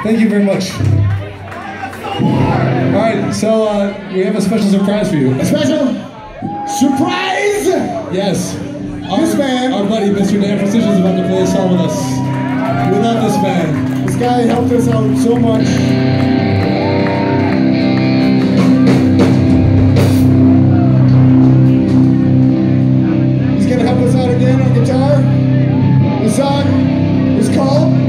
Thank you very much. All right, so we have a special surprise for you. A special surprise? Yes. This man, our buddy, Mr. Dan Precision, is about to play a song with us. We love this man. This guy helped us out so much. He's gonna help us out again on guitar. The song is called